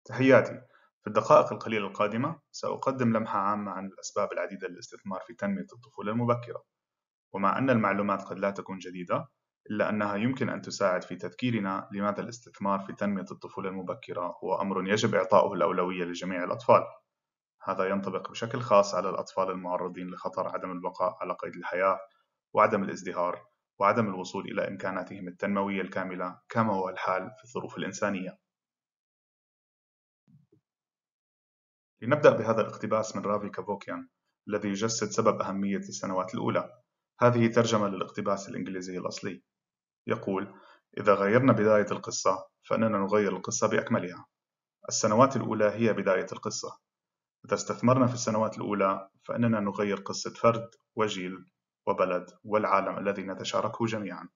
تحياتي. في الدقائق القليلة القادمة سأقدم لمحة عامة عن الأسباب العديدة للاستثمار في تنمية الطفولة المبكرة، ومع أن المعلومات قد لا تكون جديدة، إلا أنها يمكن أن تساعد في تذكيرنا لماذا الاستثمار في تنمية الطفولة المبكرة هو أمر يجب إعطاؤه الأولوية لجميع الأطفال. هذا ينطبق بشكل خاص على الأطفال المعرضين لخطر عدم البقاء على قيد الحياة، وعدم الازدهار، وعدم الوصول إلى إمكاناتهم التنموية الكاملة كما هو الحال في الظروف الإنسانية. لنبدأ بهذا الاقتباس من رافي كافوكيان الذي يجسد سبب أهمية السنوات الأولى. هذه ترجمة للاقتباس الإنجليزي الأصلي. يقول: إذا غيرنا بداية القصة فإننا نغير القصة بأكملها. السنوات الأولى هي بداية القصة. إذا استثمرنا في السنوات الأولى فإننا نغير قصة فرد وجيل وبلد والعالم الذي نتشاركه جميعا.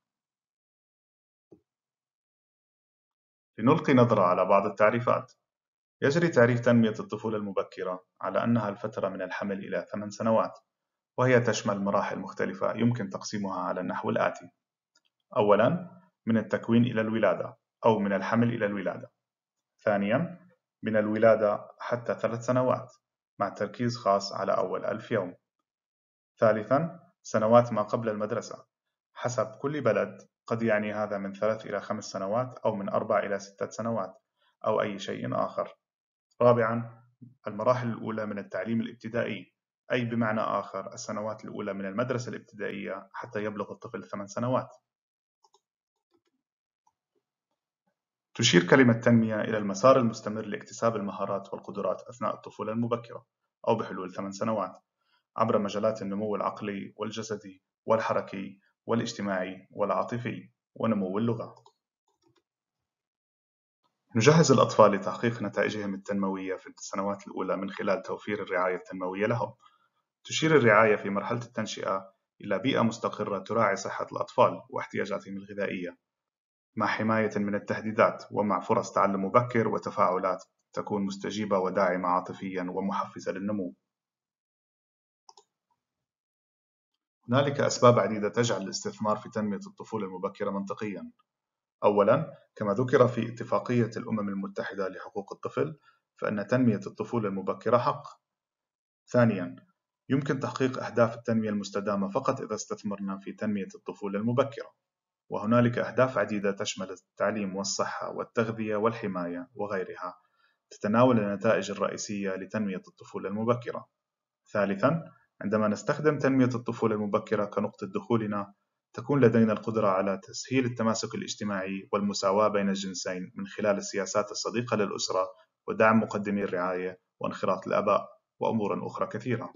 لنلقي نظرة على بعض التعريفات. يجري تعريف تنمية الطفولة المبكرة على أنها الفترة من الحمل إلى 8 سنوات، وهي تشمل مراحل مختلفة يمكن تقسيمها على النحو الآتي: أولاً، من التكوين إلى الولادة أو من الحمل إلى الولادة. ثانياً، من الولادة حتى 3 سنوات مع تركيز خاص على أول 1000 يوم. ثالثاً، سنوات ما قبل المدرسة. حسب كل بلد قد يعني هذا من 3 إلى 5 سنوات أو من 4 إلى 6 سنوات أو أي شيء آخر. رابعاً، المراحل الأولى من التعليم الابتدائي، أي بمعنى آخر السنوات الأولى من المدرسة الابتدائية حتى يبلغ الطفل 8 سنوات. تشير كلمة تنمية إلى المسار المستمر لاكتساب المهارات والقدرات أثناء الطفولة المبكرة أو بحلول 8 سنوات عبر مجالات النمو العقلي والجسدي والحركي والاجتماعي والعاطفي ونمو اللغة. نجهز الأطفال لتحقيق نتائجهم التنموية في السنوات الأولى من خلال توفير الرعاية التنموية لهم. تشير الرعاية في مرحلة التنشئة إلى بيئة مستقرة تراعي صحة الأطفال واحتياجاتهم الغذائية، مع حماية من التهديدات ومع فرص تعلم مبكر وتفاعلات تكون مستجيبة وداعمة عاطفياً ومحفزة للنمو. هنالك أسباب عديدة تجعل الاستثمار في تنمية الطفولة المبكرة منطقياً. أولاً، كما ذكر في اتفاقية الأمم المتحدة لحقوق الطفل، فإن تنمية الطفولة المبكرة حق. ثانياً، يمكن تحقيق أهداف التنمية المستدامة فقط إذا استثمرنا في تنمية الطفولة المبكرة، وهنالك أهداف عديدة تشمل التعليم والصحة والتغذية والحماية وغيرها تتناول النتائج الرئيسية لتنمية الطفولة المبكرة. ثالثاً، عندما نستخدم تنمية الطفولة المبكرة كنقطة دخولنا، تكون لدينا القدرة على تسهيل التماسك الاجتماعي والمساواة بين الجنسين من خلال السياسات الصديقة للأسرة ودعم مقدمي الرعاية وانخراط الآباء وأمور أخرى كثيرة.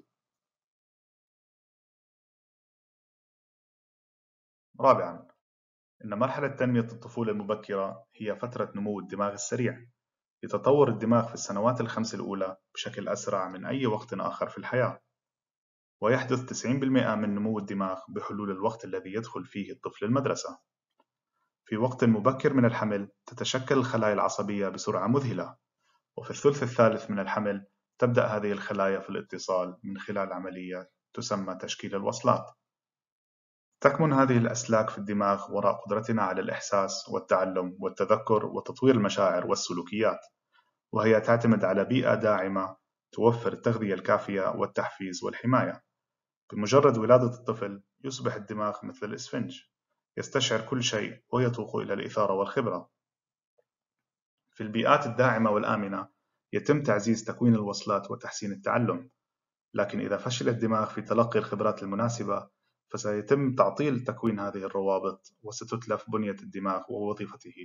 رابعاً، إن مرحلة تنمية الطفولة المبكرة هي فترة نمو الدماغ السريع. يتطور الدماغ في السنوات ال5 الأولى بشكل أسرع من أي وقت آخر في الحياة، ويحدث 90% من نمو الدماغ بحلول الوقت الذي يدخل فيه الطفل المدرسة. في وقت مبكر من الحمل تتشكل الخلايا العصبية بسرعة مذهلة، وفي الثلث الثالث من الحمل تبدأ هذه الخلايا في الاتصال من خلال عملية تسمى تشكيل الوصلات. تكمن هذه الأسلاك في الدماغ وراء قدرتنا على الإحساس والتعلم والتذكر وتطوير المشاعر والسلوكيات، وهي تعتمد على بيئة داعمة توفر التغذية الكافية والتحفيز والحماية. بمجرد ولادة الطفل يصبح الدماغ مثل الإسفنج، يستشعر كل شيء ويتوق إلى الإثارة والخبرة. في البيئات الداعمة والآمنة يتم تعزيز تكوين الوصلات وتحسين التعلم، لكن إذا فشل الدماغ في تلقي الخبرات المناسبة فسيتم تعطيل تكوين هذه الروابط وستتلف بنية الدماغ ووظيفته.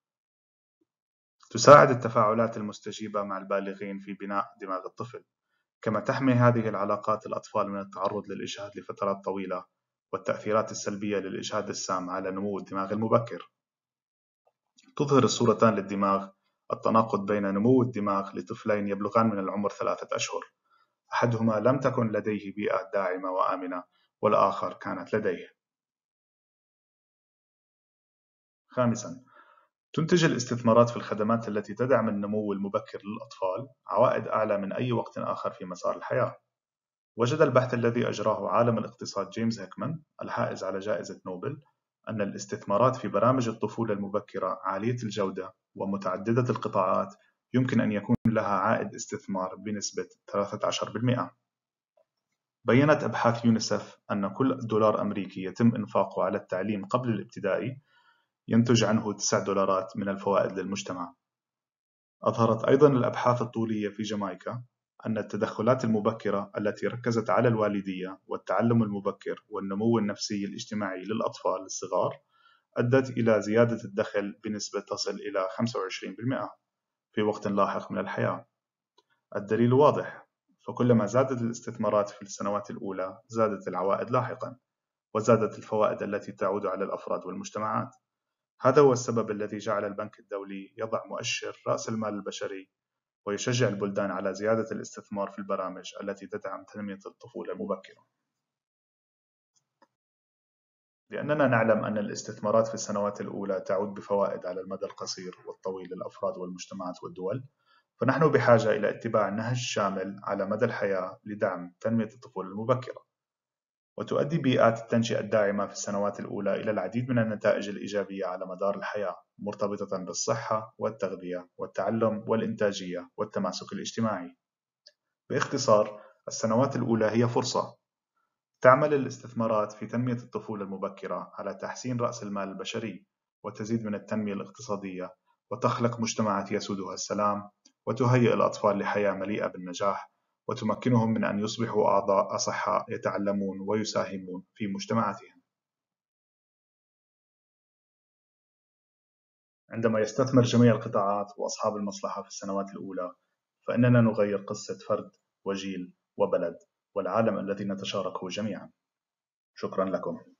تساعد التفاعلات المستجيبة مع البالغين في بناء دماغ الطفل، كما تحمي هذه العلاقات الأطفال من التعرض للإجهاد لفترات طويلة والتأثيرات السلبية للإجهاد السام على نمو الدماغ المبكر. تظهر الصورتان للدماغ التناقض بين نمو الدماغ لطفلين يبلغان من العمر 3 أشهر، أحدهما لم تكن لديه بيئة داعمة وآمنة والآخر كانت لديه. خامساً، تنتج الاستثمارات في الخدمات التي تدعم النمو المبكر للأطفال عوائد أعلى من أي وقت آخر في مسار الحياة. وجد البحث الذي أجراه عالم الاقتصاد جيمس هيكمان الحائز على جائزة نوبل أن الاستثمارات في برامج الطفولة المبكرة عالية الجودة ومتعددة القطاعات يمكن أن يكون لها عائد استثمار بنسبة 13%. بيّنت أبحاث يونيسف أن كل دولار أمريكي يتم إنفاقه على التعليم قبل الابتدائي ينتج عنه 9 دولارات من الفوائد للمجتمع. أظهرت أيضاً الأبحاث الطولية في جامايكا أن التدخلات المبكرة التي ركزت على الوالدية والتعلم المبكر والنمو النفسي الاجتماعي للأطفال الصغار أدت إلى زيادة الدخل بنسبة تصل إلى 25% في وقت لاحق من الحياة. الدليل واضح، فكلما زادت الاستثمارات في السنوات الأولى زادت العوائد لاحقاً، وزادت الفوائد التي تعود على الأفراد والمجتمعات. هذا هو السبب الذي جعل البنك الدولي يضع مؤشر رأس المال البشري ويشجع البلدان على زيادة الاستثمار في البرامج التي تدعم تنمية الطفولة المبكرة. لأننا نعلم أن الاستثمارات في السنوات الأولى تعود بفوائد على المدى القصير والطويل للأفراد والمجتمعات والدول، فنحن بحاجة إلى اتباع نهج شامل على مدى الحياة لدعم تنمية الطفولة المبكرة. وتؤدي بيئات التنشئة الداعمة في السنوات الأولى إلى العديد من النتائج الإيجابية على مدار الحياة، مرتبطة بالصحة والتغذية والتعلم والإنتاجية والتماسك الاجتماعي. باختصار، السنوات الأولى هي فرصة. تعمل الاستثمارات في تنمية الطفولة المبكرة على تحسين رأس المال البشري، وتزيد من التنمية الاقتصادية، وتخلق مجتمعات يسودها السلام، وتهيئ الأطفال لحياة مليئة بالنجاح، وتمكنهم من أن يصبحوا أعضاء أصحاء يتعلمون ويساهمون في مجتمعاتهم. عندما يستثمر جميع القطاعات وأصحاب المصلحة في السنوات الأولى، فإننا نغير قصة فرد وجيل وبلد والعالم الذي نتشاركه جميعا. شكرا لكم.